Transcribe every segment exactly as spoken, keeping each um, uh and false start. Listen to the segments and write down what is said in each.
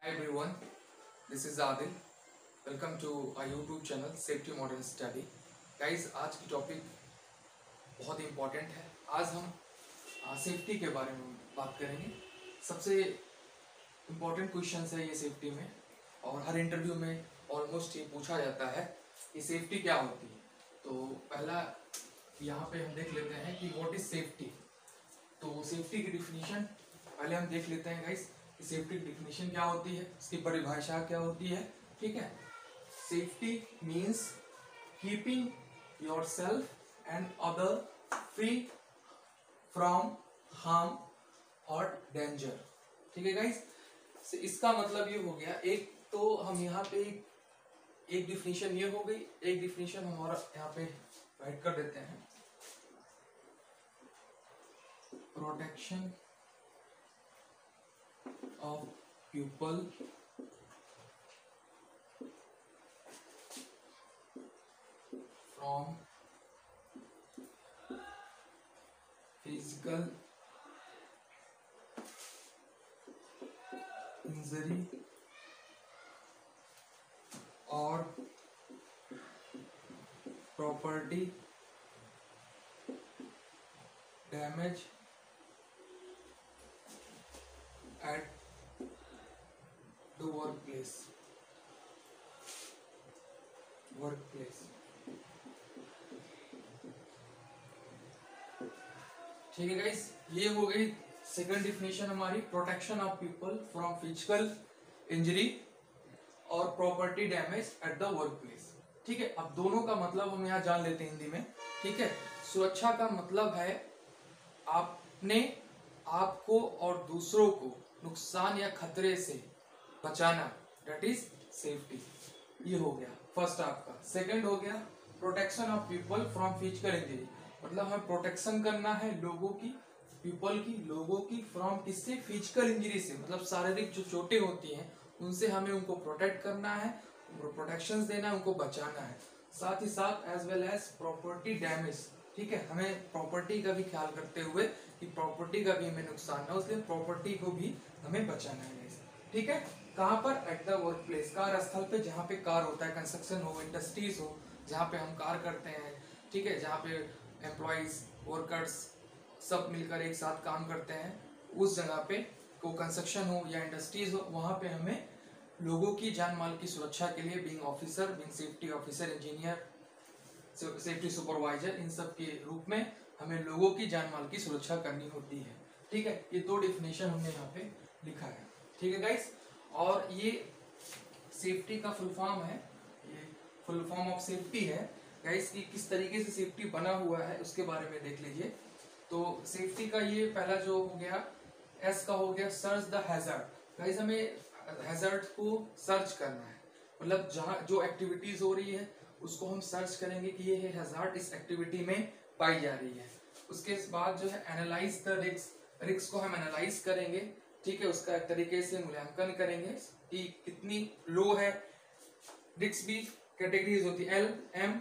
Hi everyone, this is Adil. Welcome to our YouTube channel Safety Modern Study. Guys, आज की topic बहुत important है। आज हम सेफ्टी के बारे में बात करेंगे। सबसे इम्पोर्टेंट क्वेश्चन है ये सेफ्टी में, और हर इंटरव्यू में ऑलमोस्ट ये पूछा जाता है कि सेफ्टी क्या होती है। तो पहला यहाँ पे हम देख लेते हैं कि व्हाट इज सेफ्टी। तो सेफ्टी की डिफिनीशन पहले हम देख लेते हैं गाइस कि सेफ्टी की डिफिनीशन क्या होती है, इसकी परिभाषा क्या होती है। ठीक है, safety means keeping yourself and other free from harm और डेंजर। ठीक है गाइस, इसका मतलब ये हो गया, एक तो हम यहाँ पे एक डिफिनीशन ये हो गई, एक डिफिनीशन हमारा यहाँ पे राइट कर देते हैं। Protection of people from physical injury or property damage at the workplace workplace ठीक है गाइस, ये हो गई सेकंड डिफिनेशन हमारी, protection of people from physical injury और property damage at the work place. ठीक है, अब दोनों का मतलब हम यहाँ जान लेते हैं हिंदी में। ठीक है, सुरक्षा का मतलब है आपने आपको और दूसरों को नुकसान या खतरे से बचाना, दैट इज सेफ्टी। ये हो गया फर्स्ट आपका। सेकंड हो गया protection of people from physical injury, मतलब हमें प्रोटेक्शन करना है लोगों की, पीपल की, लोगों की, फ्रॉम किससे, फिजिकल इंजरी से, मतलब शारीरिक जो चोटें होती हैं उनसे हमें उनको प्रोटेक्ट करना है, उनको प्रोटेक्शन देना है, उनको बचाना है। साथ ही साथ as well as property damage. ठीक है, हमें प्रॉपर्टी का भी ख्याल करते हुए कि प्रॉपर्टी का भी हमें नुकसान ना हो, इसलिए प्रॉपर्टी को भी हमें बचाना है। ठीक है, कहाँ पर, एट द वर्क प्लेस, कार्यस्थल पे, जहाँ पे कार होता है, कंस्ट्रक्शन हो, इंडस्ट्रीज हो, जहाँ पे हम कार करते हैं। ठीक है, जहाँ पे एम्प्लॉइज, वर्कर्स सब मिलकर एक साथ काम करते हैं, उस जगह पे को कंस्ट्रक्शन हो या इंडस्ट्रीज हो, वहाँ पे हमें लोगों की जान माल की सुरक्षा के लिए being officer, being safety officer, engineer, safety supervisor, इन सब के रूप में हमें लोगों की जान माल की सुरक्षा करनी होती है। ठीक है, ये दो डिफिनेशन हमने यहाँ पे लिखा है। ठीक है गाइस, और ये सेफ्टी का फुल फॉर्म है, ये फुल फॉर्म ऑफ सेफ्टी है गाइस, कि किस तरीके से सेफ्टी बना हुआ है उसके बारे में देख लीजिए। तो सेफ्टी का ये पहला जो हो गया, एस का हो गया सर्च द हैजर्ड। गाइस, हमें हैजर्ड को सर्च करना है, मतलब जहाँ जो एक्टिविटीज हो रही है उसको हम सर्च करेंगे कि ये हैजर्ड इस एक्टिविटी में पाई जा रही है। उसके बाद जो है एनालाइज द रिस्क, रिस्क को हम एनालाइज करेंगे। ठीक है, उसका एक तरीके से मूल्यांकन करेंगे कि कितनी लो है। रिस्क भी कैटेगरीज होती है, L, M,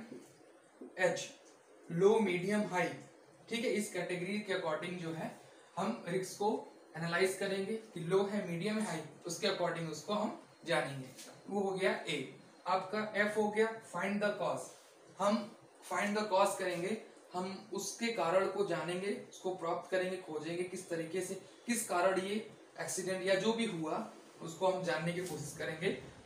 H, low, medium, high. ठीक है, इस कैटेगरी के अकॉर्डिंग जो है हम रिस्क को एनालाइज करेंगे कि लो है, मीडियम है, हाई, उसके अकॉर्डिंग उसको हम जानेंगे। वो हो गया ए। आपका एफ हो गया फाइंड द कॉज। हम फाइंड द कॉज करेंगे, हम उसके कारण को जानेंगे, उसको प्राप्त करेंगे, खोजेंगे किस तरीके से, किस कारण ये एक्सीडेंट या जो भी हुआ उसको हम जानने की कोशिश करेंगे।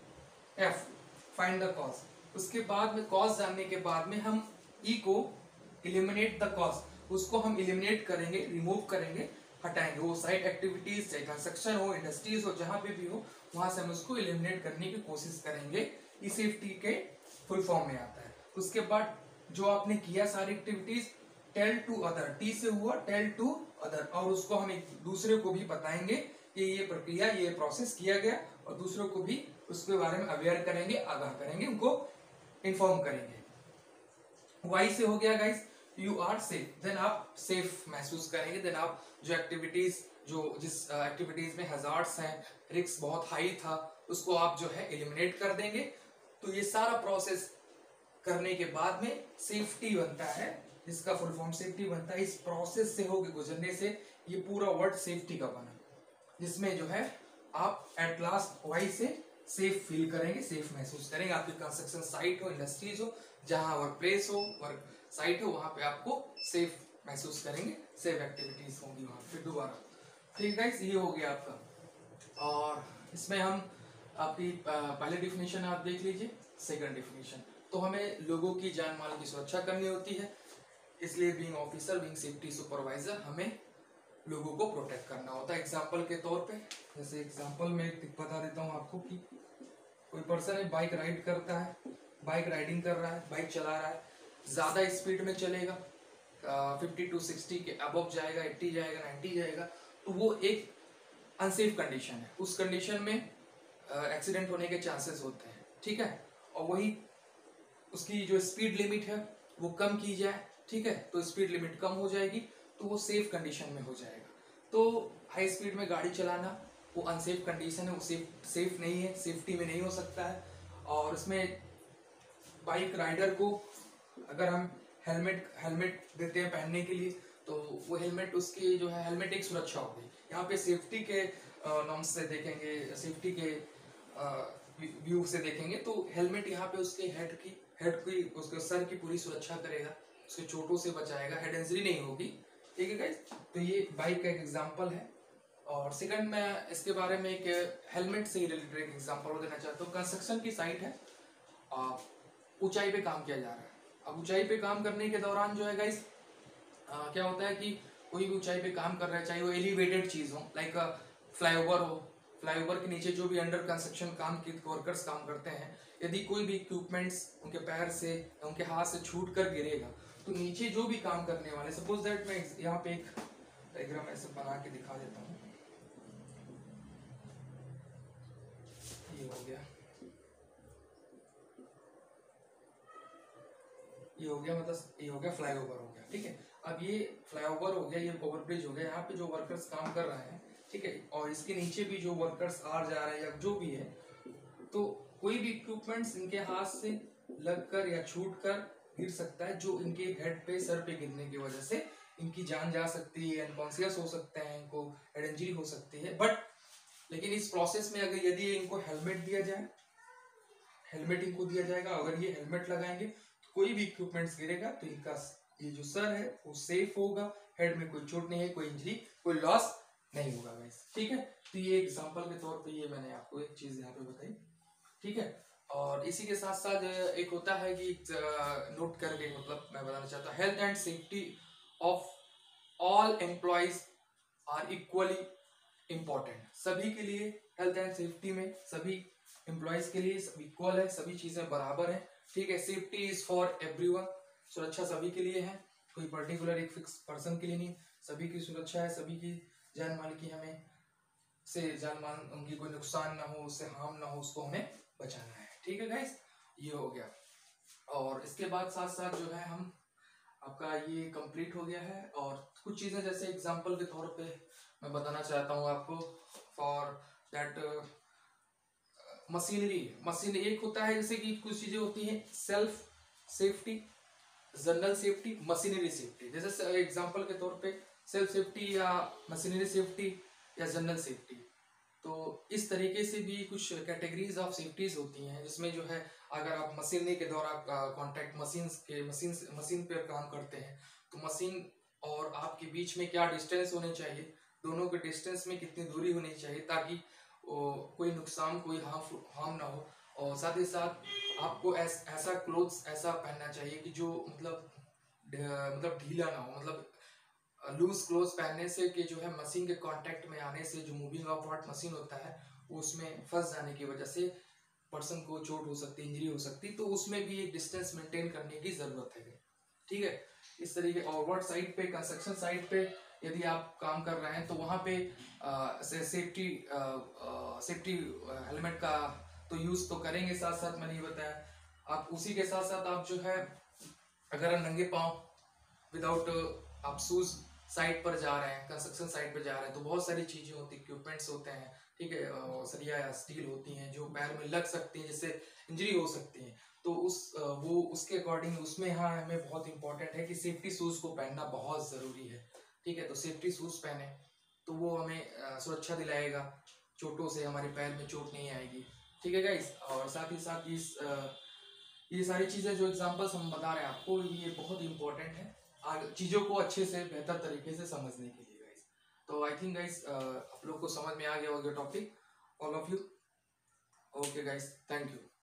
F, find the cause. उसके बाद में कॉज जानने के बाद में हम ई को इलिमिनेट द कॉज, उसको हम इलिमिनेट करेंगे, रिमूव करेंगे, हटाएंगे। वो साइट एक्टिविटीज, चाहे कंस्ट्रक्शन हो, इंडस्ट्रीज हो, जहां पे भी हो, वहां से हम उसको इलिमिनेट करने की कोशिश करेंगे। ये सेफ्टी के फुल फॉर्म में आता है। उसके बाद जो आपने किया सारी activities, tell to other, T से हुआ टेल टू अदर, और उसको हम एक दूसरे को भी बताएंगे कि ये प्रक्रिया, ये प्रोसेस किया गया, और दूसरों को भी उसके बारे में अवेयर करेंगे, आगाह करेंगे, उनको इन्फॉर्म करेंगे। वाई से हो गया guys, you are safe, then आप सेफ महसूस करेंगे, देन आप जो एक्टिविटीज, जो जिस एक्टिविटीज में हजार्ड्स हैं, रिस्क बहुत हाई था, उसको आप जो है एलिमिनेट कर देंगे। तो ये सारा प्रोसेस करने के बाद में सेफ्टी बनता है, जिसका फुल फॉर्म सेफ्टी बनता है। इस प्रोसेस से होकर गुजरने से ये पूरा वर्ड सेफ्टी का बना, जिसमें जो है आप एट लास्ट वहीं से सेफ फील करेंगे, सेफ महसूस करेंगे। आपकी कंस्ट्रक्शन साइट हो, इंडस्ट्रीज हो, जहां वर्क प्लेस हो, वर्क साइट हो, वहां पे आपको सेफ महसूस करेंगे, सेफ एक्टिविटीज होंगी वहां पे दोबारा। ठीक है, ये हो गया आपका। और इसमें हम आपकी पहले डिफिनेशन आप देख लीजिए। सेकंड डिफिनेशन, तो हमें लोगों की जान माल की सुरक्षा करनी होती है, इसलिए being officer, being safety supervisor, हमें लोगों को प्रोटेक्ट करना होता है। एग्जांपल के तौर पे, जैसे एग्जांपल में बता देता हूँ आपको कि कोई पर्सन है, बाइक राइड करता है, बाइक राइडिंग कर रहा है, बाइक चला रहा है, ज्यादा स्पीड में चलेगा, फिफ्टी टू सिक्सटी के अबव जाएगा, एट्टी जाएगा, नाइन्टी जाएगा, तो वो एक अनसेफ कंडीशन है। उस कंडीशन में एक्सीडेंट uh, होने के चांसेस होते हैं। ठीक है, और वही उसकी जो स्पीड लिमिट है वो कम की जाए, ठीक है, तो स्पीड लिमिट कम हो जाएगी, तो वो सेफ कंडीशन में हो जाएगा। तो हाई स्पीड में गाड़ी चलाना वो अनसेफ कंडीशन है, वो सेफ सेफ नहीं है, सेफ्टी में नहीं हो सकता है। और उसमें बाइक राइडर को अगर हम हेलमेट हेलमेट देते हैं पहनने के लिए, तो वो हेलमेट उसकी जो है, हेलमेट एक सुरक्षा हो गई। यहाँ पे सेफ्टी के नॉर्म्स से देखेंगे, सेफ्टी के व्यू से देखेंगे, तो हेलमेट यहाँ पे उसके हेड की हेड की उसके सर की पूरी सुरक्षा करेगा, उसके चोटों से बचाएगा, हेड इंजरी नहीं होगी। ठीक है गाइस, तो ये बाइक का एक एग्जांपल है। और सेकंड, मैं इसके बारे में एक हेलमेट से ही रिलेटेड एक एग्जांपल देना चाहता हूँ। कंस्ट्रक्शन की साइट है, ऊंचाई पे काम किया जा रहा है। अब ऊंचाई पे काम करने के दौरान जो है गाइस, क्या होता है कि कोई भी ऊंचाई पे काम कर रहा है, चाहे वो एलिवेटेड चीज हो, लाइक फ्लाईओवर हो, फ्लाईओवर के नीचे जो भी अंडर कंस्ट्रक्शन काम के वर्कर्स काम करते हैं, यदि कोई भी इक्विपमेंट्स उनके पैर से, उनके हाथ से छूट कर गिरेगा, तो नीचे जो भी काम करने वाले, सपोज दैट मैं यहाँ पे एक डायग्राम ऐसे बना के दिखा देता हूँ। ये हो गया, ये हो गया, मतलब ये हो गया फ्लाईओवर हो गया। ठीक है, अब ये फ्लाईओवर हो गया, ये ओवर ब्रिज हो गया, यहाँ पे जो वर्कर्स काम कर रहे हैं, ठीक है, और इसके नीचे भी जो वर्कर्स आ जा रहे हैं या जो भी है, तो कोई भी इक्विपमेंट्स इनके हाथ से लगकर या छूट कर गिर सकता है, जो इनके हेड पे, सर पे गिरने की वजह से इनकी जान जा सकती है, अनकॉन्शियस हो सकते हैं, इनको हेड इंजरी हो सकती है। बट लेकिन इस प्रोसेस में अगर यदि इनको हेलमेट दिया जाए, हेलमेट इनको दिया जाएगा, अगर ये हेलमेट लगाएंगे तो कोई भी इक्विपमेंट्स गिरेगा तो इनका ये जो सर है वो सेफ होगा, हेड में कोई चोट नहीं है, कोई इंजरी, कोई लॉस नहीं होगा गाइस। ठीक है, तो ये एग्जांपल के तौर पे ये मैंने आपको एक चीज यहाँ पे बताई। ठीक है, और इसी के साथ साथ एक होता है कि नोट करके, मतलब मैं बताना चाहता हूँ, health and safety of all employees are equally important. सभी के लिए हेल्थ एंड सेफ्टी में, सभी एम्प्लॉइज के लिए सब इक्वल है, सभी चीजें बराबर है। ठीक है, सेफ्टी इज फॉर एवरीवन, सुरक्षा सभी के लिए है, कोई पर्टिकुलर एक फिक्स पर्सन के लिए नहीं, सभी की सुरक्षा है, सभी की जान माल की हमें से जान माल उनकी कोई नुकसान ना हो, उससे हार्म ना हो, उसको हमें बचाना है। ठीक है गाइस, ये हो गया। और इसके बाद साथ साथ जो है हम आपका ये कंप्लीट हो गया है। और कुछ चीजें जैसे एग्जांपल के तौर पे मैं बताना चाहता हूँ आपको, फॉर दैट मशीनरी मशीन एक होता है, जैसे कि कुछ चीजें होती हैं self safety, general safety, machinery safety. जैसे एग्जांपल के तौर पे सेल्फ सेफ्टी या मशीनरी सेफ्टी या जनरल सेफ्टी, तो इस तरीके से भी कुछ कैटेगरीज ऑफ सेफ्टीज होती हैं, जिसमें जो है अगर आप मशीनरी के दौरान कॉन्टैक्ट मशीन के मशीन मशीन पर काम करते हैं, तो मशीन और आपके बीच में क्या डिस्टेंस होने चाहिए, दोनों के डिस्टेंस में कितनी दूरी होनी चाहिए, ताकि कोई नुकसान, कोई हार्म हार्म ना हो। और साथ ही साथ आपको ऐस, ऐसा क्लोथ्स ऐसा पहनना चाहिए कि जो मतलब मतलब ढीला ना हो, मतलब लूज क्लोथ्स पहनने से कि जो है मशीन के कांटेक्ट में आने से जो मूविंग ऑफ पार्ट मशीन होता है उसमें फंस जाने की वजह से पर्सन को चोट हो सकती है, इंजरी हो सकती है, तो उसमें भी एक डिस्टेंस मेंटेन करने की जरूरत है। ठीक है, इस तरीके। और वर्क साइट पे, कंस्ट्रक्शन साइट पे यदि आप काम कर रहे हैं तो वहाँ पे सेफ्टी सेफ्टी हेलमेट का तो यूज तो करेंगे, साथ साथ मैंने ये बताया आप उसी के साथ साथ आप जो है अगर नंगे पाँव विदाउट आप शूज साइट पर जा रहे हैं, कंस्ट्रक्शन साइट पर जा रहे हैं, तो बहुत सारी चीजें होती, इक्विपमेंट्स होते हैं, ठीक है, सरिया या स्टील होती हैं जो पैर में लग सकती हैं, जिससे इंजरी हो सकती है। तो उस वो उसके अकॉर्डिंग उसमें हाँ हमें बहुत इंपॉर्टेंट है कि सेफ्टी शूज को पहनना बहुत जरूरी है। ठीक है, तो सेफ्टी शूज पहने तो वो हमें सुरक्षा दिलाएगा। चोटों से हमारे पैर में चोट नहीं आएगी। ठीक है गाइस, और साथ ही साथ इस ये सारी चीज़ें जो एग्जांपल्स हम बता रहे हैं आपको, ये बहुत इंपॉर्टेंट है चीज़ों को अच्छे से बेहतर तरीके से समझने के लिए गाइस। तो आई थिंक गाइस आप लोग को समझ में आ गया होगा topic, all of you. Okay guys, thank you.